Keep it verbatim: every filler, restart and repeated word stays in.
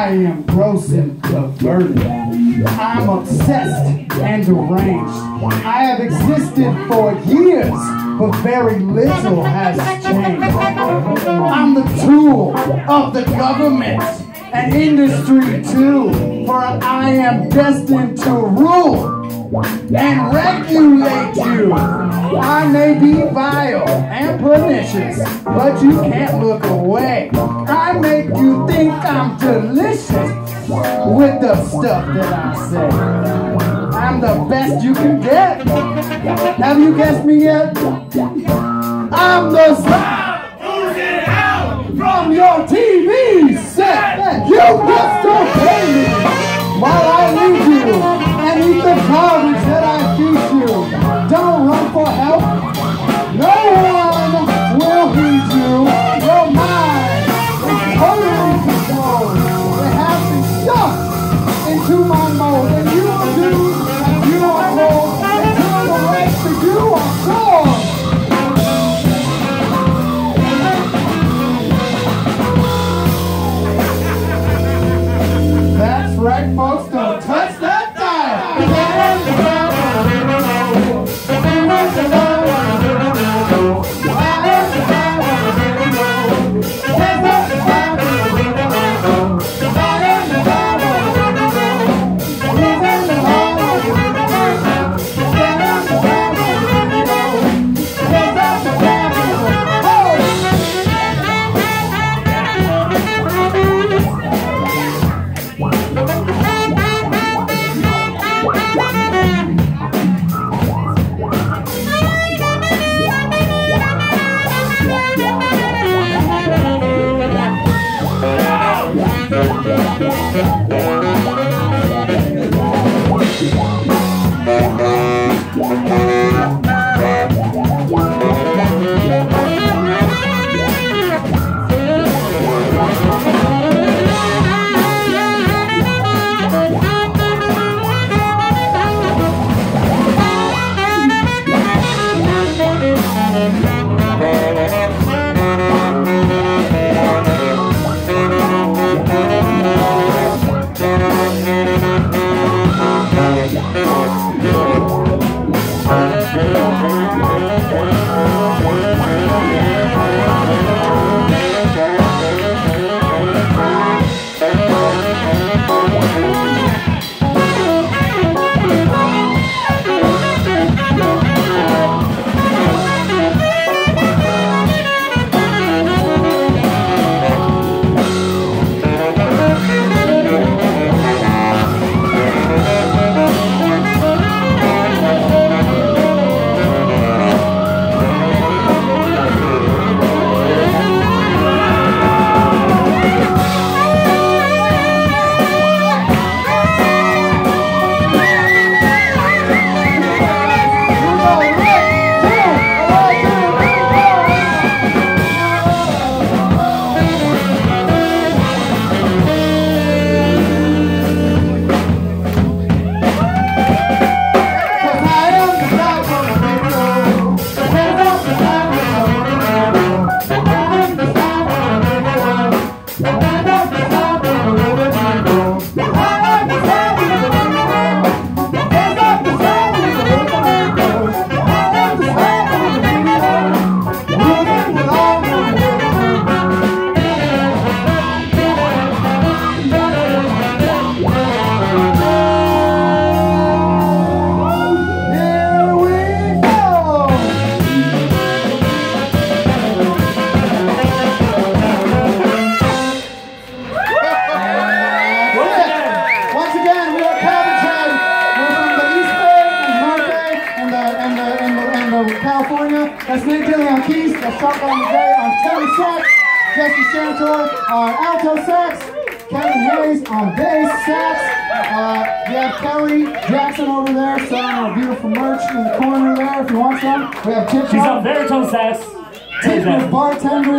I am gross and perverted. I'm obsessed and deranged. I have existed for years, but very little has changed. I'm the tool of the government and industry too, for I am destined to rule and regulate you. I may be vile and pernicious, but you can't look away. I make you think I'm delicious with the stuff that I say. I'm the best you can get. Have you guessed me yet? I'm the sound from your T V set. You must obey me while I lead you and eat the garbage that I feed you. Don't run for help. No one will heed you. Your mind is totally controlled. It has been shoved into my mold, and you will do as you are told until the right to do are gone. That's right, folks. Don't touch that dial. That's Smey on keys, that's Shotgun Jay on tenor sax, Jesse Shantor on alto sax, Kevin Hayes on bass sax. Uh, we have Kelly Jackson over there selling our beautiful merch in the corner there if you want some. We have Tip. She's on baritone sax. Tip is bartender.